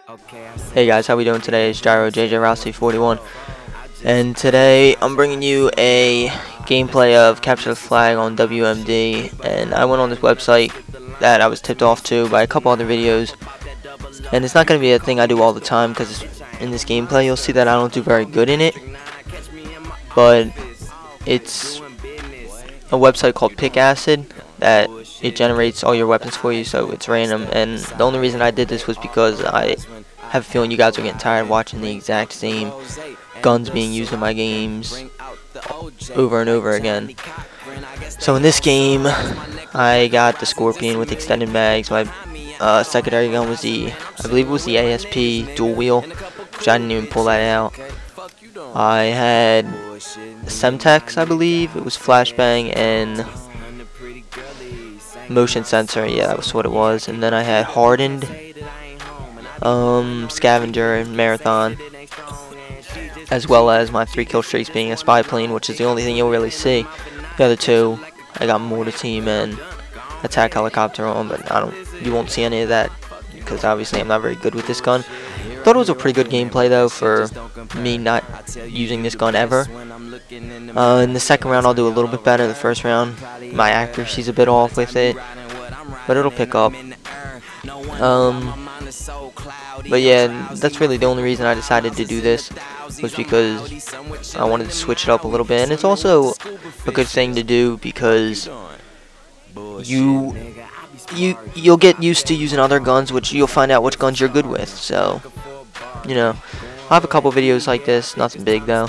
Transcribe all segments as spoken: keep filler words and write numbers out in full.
Hey guys, how we doing today? It's Gyro J J Rosci forty-one, and today I'm bringing you a gameplay of Capture the Flag on W M D. And I went on this website that I was tipped off to by a couple other videos, and it's not going to be a thing I do all the time because in this gameplay you'll see that I don't do very good in it, but it's a website called Pick Acid that it generates all your weapons for you, so it's random. And the only reason I did this was because I have a feeling you guys are getting tired of watching the exact same guns being used in my games over and over again. So in this game, I got the Scorpion with extended mags. My uh, secondary gun was the, I believe it was the A S P dual wheel, which I didn't even pull that out. I had Semtex, I believe. It was flashbang and motion sensor. Yeah, that was what it was. And then I had hardened, um, scavenger, and marathon, as well as my three kill streaks being a spy plane, which is the only thing you'll really see. The other two, I got mortar team and attack helicopter on, but I don't. You won't see any of that because obviously I'm not very good with this gun. Thought it was a pretty good gameplay though for me not using this gun ever. Uh, in the second round I'll do a little bit better. The first round my accuracy's a bit off with it, but it'll pick up. Um, but yeah, that's really the only reason I decided to do this, was because I wanted to switch it up a little bit. And it's also a good thing to do because you you you'll get used to using other guns, which you'll find out which guns you're good with. So, you know, I'll have a couple videos like this, nothing big though.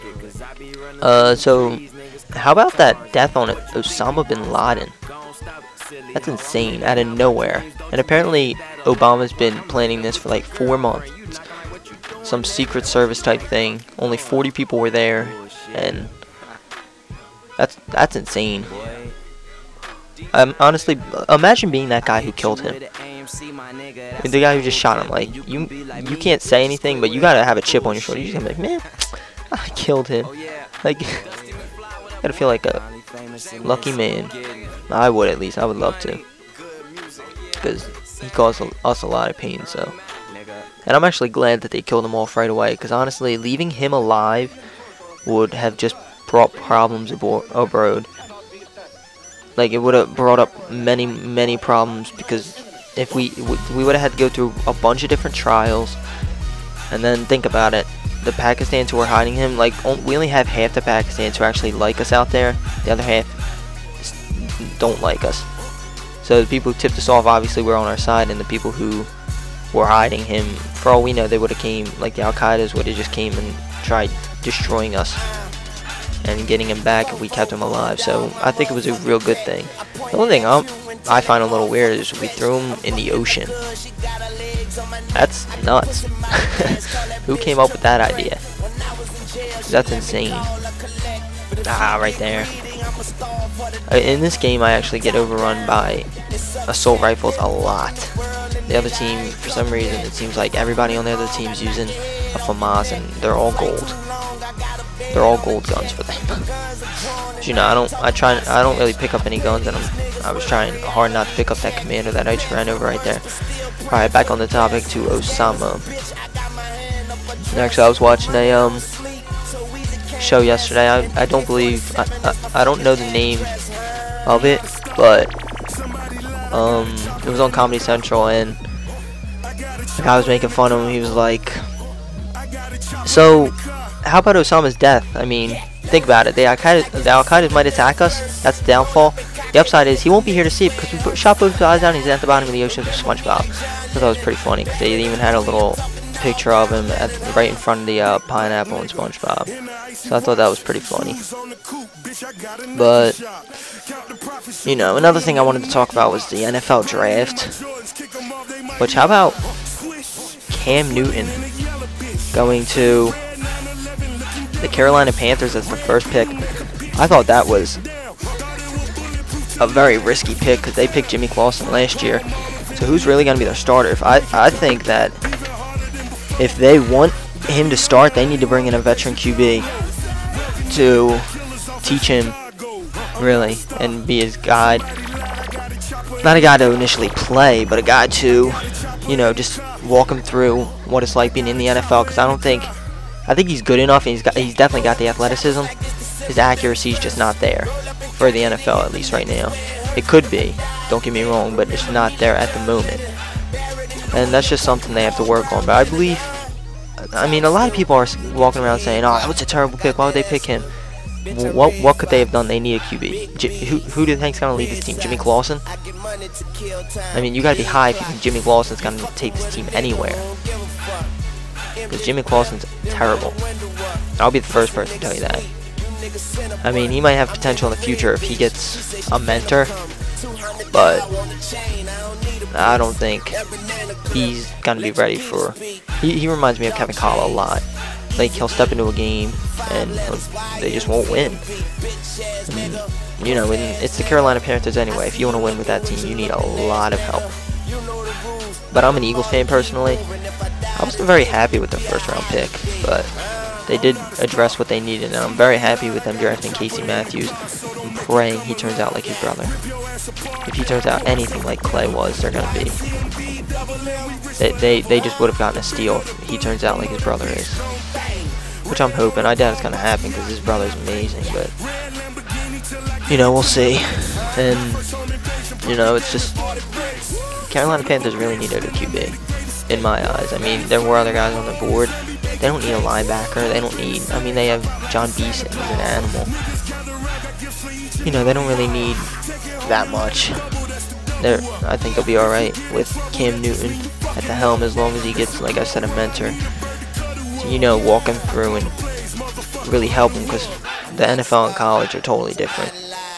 Uh, so how about that death on Osama bin Laden? That's insane, out of nowhere. And apparently Obama's been planning this for like four months. Some secret service type thing. Only forty people were there, and that's that's insane. Um, honestly, imagine being that guy who killed him. The guy who just shot him. Like, you you can't say anything, but you gotta have a chip on your shoulder. You just gotta be like, man, I killed him. Like, gotta feel like a lucky man. I would, at least. I would love to, because he caused us a lot of pain. So, and I'm actually glad that they killed him off right away, because honestly, leaving him alive would have just brought problems abroad. Like, it would have brought up many, many problems, because if we we would have had to go through a bunch of different trials, and then think about it. The Pakistans who are hiding him, like, we only have half the Pakistans who actually like us out there. The other half don't like us. So the people who tipped us off obviously were on our side, and the people who were hiding him, for all we know, they would have came, like the Al-Qaeda's would have just came and tried destroying us and getting him back if we kept him alive. So I think it was a real good thing. The only thing I'm, I find a little weird is we threw him in the ocean. That's nuts. Who came up with that idea? That's insane. Ah, right there. In this game, I actually get overrun by assault rifles a lot. The other team, for some reason, it seems like everybody on the other team's using a FAMAS, and they're all gold. They're all gold guns for them. But, you know, I don't. I try. I don't really pick up any guns, and I'm. I was trying hard not to pick up that commander that I just ran over right there. All right, back on the topic to Osama. Actually, I was watching a um show yesterday. I I don't believe. I I, I don't know the name of it, but um it was on Comedy Central, and the guy was making fun of him. He was like, so how about Osama's death? I mean, think about it. The Al-Qaeda, the Al-Qaeda might attack us. That's the downfall. The upside is he won't be here to see it, because we put, shot both his eyes down. He's at the bottom of the ocean with SpongeBob. I thought that was pretty funny, because they even had a little picture of him at, right in front of the uh, pineapple and SpongeBob. So I thought that was pretty funny. But, you know, another thing I wanted to talk about was the N F L draft. Which, how about Cam Newton going to the Carolina Panthers as the first pick? I thought that was a very risky pick, because they picked Jimmy Clausen last year. So who's really going to be their starter? If I, I think that if they want him to start, they need to bring in a veteran Q B to teach him, really, and be his guide. Not a guy to initially play, but a guy to, you know, just walk him through what it's like being in the N F L, because I don't think, I think he's good enough, and he's got, he's definitely got the athleticism. His accuracy is just not there for the N F L, at least right now. It could be, don't get me wrong, but it's not there at the moment. And that's just something they have to work on. But I believe, I mean, a lot of people are walking around saying, "Oh, that was a terrible pick. Why would they pick him?" What what could they have done? They need a Q B. J who who do you think's gonna lead this team? Jimmy Clausen? I mean, you gotta be high if you think Jimmy Clausen's gonna take this team anywhere. Because Jimmy Clausen's terrible. I'll be the first person to tell you that. I mean, he might have potential in the future if he gets a mentor, but I don't think he's gonna be ready for. He he reminds me of Kevin Collar a lot. Like, he'll step into a game and they just won't win. And, you know, and it's the Carolina Panthers anyway. If you want to win with that team, you need a lot of help. But I'm an Eagles fan personally. I wasn't very happy with their first round pick, but they did address what they needed, and I'm very happy with them drafting Casey Matthews. I'm praying he turns out like his brother. If he turns out anything like Clay was, they're gonna be. They they, they just would have gotten a steal if he turns out like his brother is. Which I'm hoping. I doubt it's gonna happen because his brother's amazing, but you know, we'll see. And you know, it's just Carolina Panthers really needed a Q B in my eyes. I mean, there were other guys on the board. They don't need a linebacker. They don't need. I mean, they have John Beeson. He's an animal. You know, they don't really need that much. They're, I think they'll be all right with Cam Newton at the helm as long as he gets, like I said, a mentor. You know, walk him through and really help him, because the N F L and college are totally different.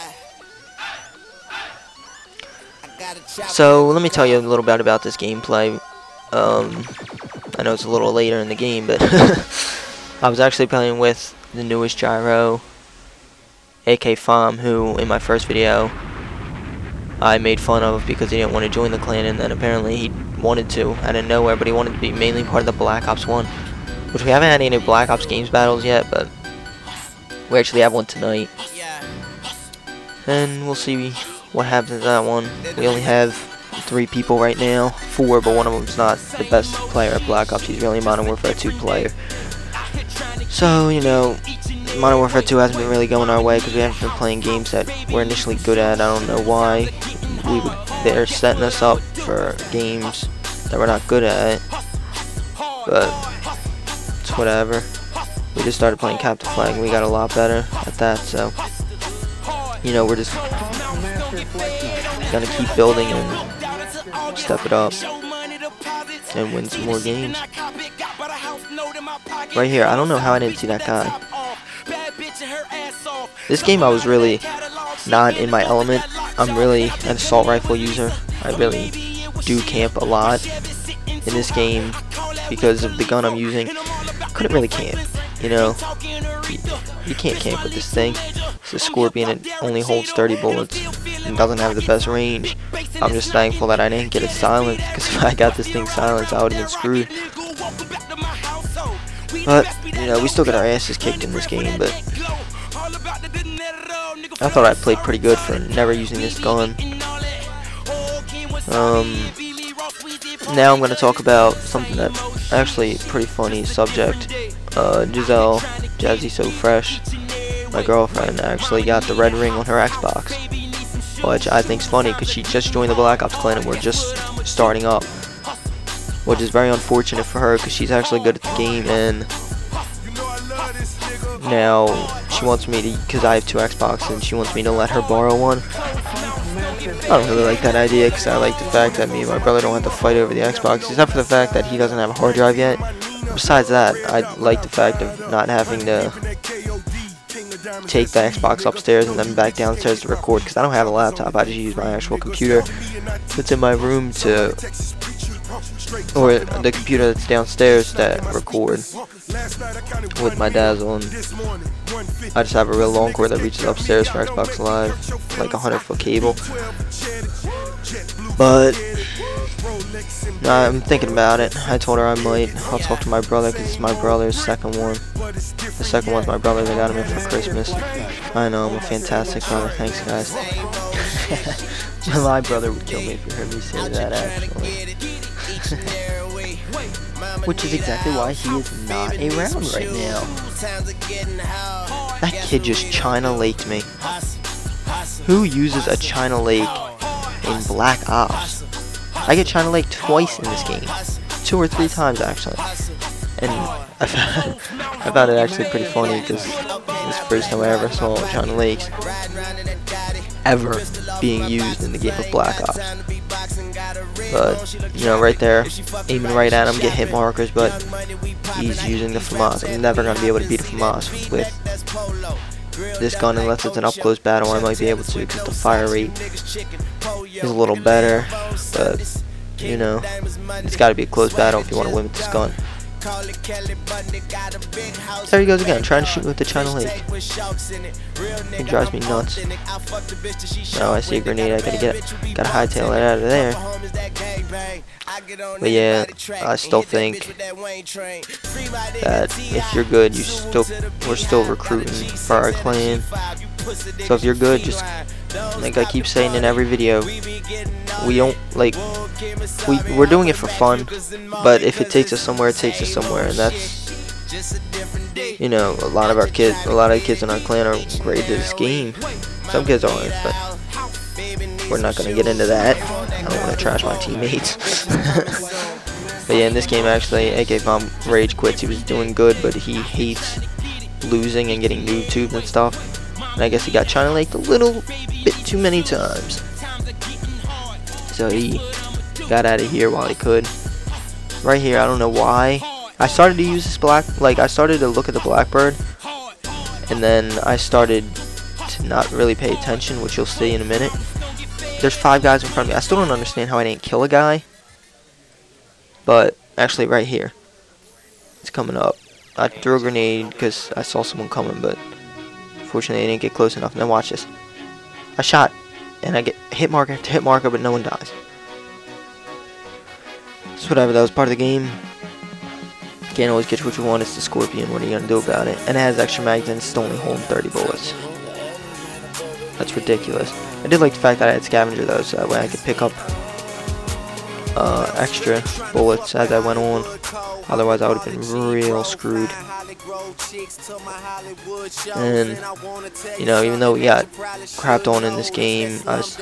So let me tell you a little bit about this gameplay. Um, I know it's a little later in the game, but I was actually playing with the newest GyRo, AKpham, who in my first video I made fun of because he didn't want to join the clan, and then apparently he wanted to out of nowhere, but he wanted to be mainly part of the Black Ops one. Which we haven't had any Black Ops games battles yet, but we actually have one tonight. And we'll see what happens in that one. We only have three people right now. Four, but one of them's not the best player at Black Ops. He's really a Modern Warfare two player. So, you know, Modern Warfare two hasn't been really going our way because we haven't been playing games that we're initially good at. I don't know why. We would, they're setting us up for games that we're not good at. But whatever. We just started playing Captain Flag and we got a lot better at that, so you know, we're just gonna keep building and step it up and win some more games. Right here, I don't know how I didn't see that guy. This game I was really not in my element. I'm really an assault rifle user. I really do camp a lot in this game because of the gun I'm using. Couldn't really camp, you know. You, you can't camp with this thing. It's a Scorpion. It only holds thirty bullets and doesn't have the best range. I'm just thankful that I didn't get it silenced, because if I got this thing silenced, I would have been screwed. But you know, we still got our asses kicked in this game. But I thought I played pretty good for never using this gun. Um. Now I'm going to talk about something that's actually a pretty funny subject. Uh, Giselle, Jazzy So Fresh, my girlfriend, actually got the red ring on her Xbox, which I think's funny because she just joined the Black Ops clan and we're just starting up, which is very unfortunate for her because she's actually good at the game, and now she wants me to, because I have two Xboxes, and she wants me to let her borrow one. I don't really like that idea because I like the fact that me and my brother don't have to fight over the Xbox, except for the fact that he doesn't have a hard drive yet. Besides that, I like the fact of not having to take the Xbox upstairs and then back downstairs to record, because I don't have a laptop. I just use my actual computer that's in my room to, or the computer that's downstairs to record with my Dazzle, and I just have a real long cord that reaches upstairs for Xbox Live, like a hundred foot cable. But I'm thinking about it. I told her I might. I'll talk to my brother because it's my brother's second one. The second one's my brother's. I got him in for Christmas. I know, I'm a fantastic brother. Thanks, guys. My brother would kill me if you heard me say that, actually. which is exactly why he is not around right now. That kid just China Laked me. Who uses a China Lake in Black Ops? I get China Lake twice in this game. Two or three times, actually. And I found, I found it actually pretty funny, because it's the first time I ever saw China Lakes ever being used in the game of Black Ops. But, you know, right there, aiming right at him, get hit markers, but he's using the FAMAS. I'm never going to be able to beat a FAMAS with this gun unless it's an up-close battle. I might be able to, because the fire rate is a little better, but, you know, it's got to be a close battle if you want to win with this gun. There he goes again, trying to shoot me with the China Lake. He drives me nuts. Now I see a grenade, I gotta get it. Gotta hightail it out of there. But yeah, I still think that if you're good, you still we're still recruiting for our clan. So if you're good, just like I keep saying in every video, we don't like we we're doing it for fun, but if it takes us somewhere, it takes us somewhere, and that's, you know, a lot of our kids, a lot of kids in our clan are great at this game. Some kids aren't, but we're not gonna get into that. I don't want to trash my teammates. But yeah, in this game actually, AKpham rage quits. He was doing good, but he hates losing and getting noob tubed and stuff. And I guess he got China Laked a little bit too many times. So he got out of here while he could. Right here, I don't know why. I started to use this black, like I started to look at the Blackbird, and then I started to not really pay attention, which you'll see in a minute. There's five guys in front of me. I still don't understand how I didn't kill a guy. But actually right here, it's coming up. I threw a grenade because I saw someone coming, but fortunately I didn't get close enough. Now watch this. I shot, and I get hit marker to hit marker, but no one dies. It's whatever, that was part of the game. Can't always get what you want, it's the Scorpion, what are you going to do about it? And it has extra mags and it's still only holding thirty bullets. That's ridiculous. I did like the fact that I had Scavenger though, so that way I could pick up uh, extra bullets as I went on. Otherwise I would have been real screwed. And, you know, even though we got crapped on in this game, I, was,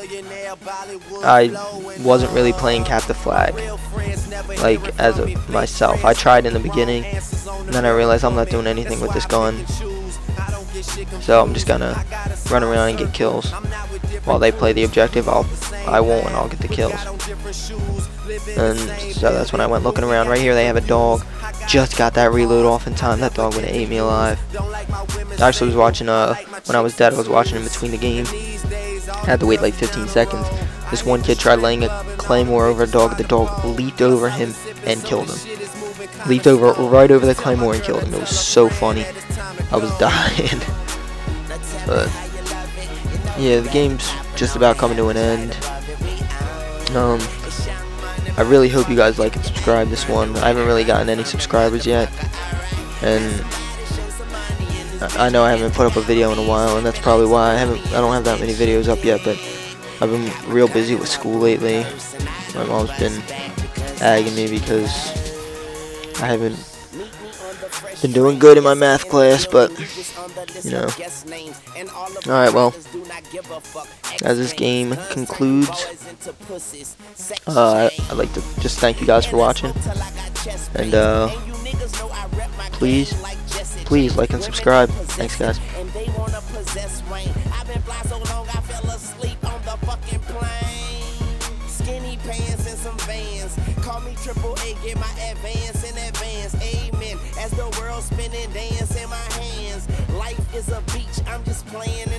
I wasn't really playing Cap the Flag, like, as a myself. I tried in the beginning, and then I realized I'm not doing anything with this gun. So I'm just gonna run around and get kills. While they play the objective, I'll, I won't, and I'll get the kills. And so that's when I went looking around. Right here they have a dog. Just got that reload off in time. That dog would have ate me alive. I actually was watching, uh, when I was dead, I was watching in between the game. I had to wait like fifteen seconds. This one kid tried laying a claymore over a dog. The dog leaped over him and killed him. Leaped over, right over the claymore and killed him. It was so funny. I was dying. But yeah, the game's just about coming to an end. Um, I really hope you guys like and subscribe this one. I haven't really gotten any subscribers yet, and I know I haven't put up a video in a while, and that's probably why I haven't. I don't have that many videos up yet. But I've been real busy with school lately. My mom's been agging me because I haven't been doing good in my math class, but you know. Alright, well, as this game concludes, uh, I'd like to just thank you guys for watching, and uh, please, please like and subscribe. Thanks, guys. Call me triple A, get my advance in advance. Amen. As the world spinning, dance in my hands. Life is a beach, I'm just playing in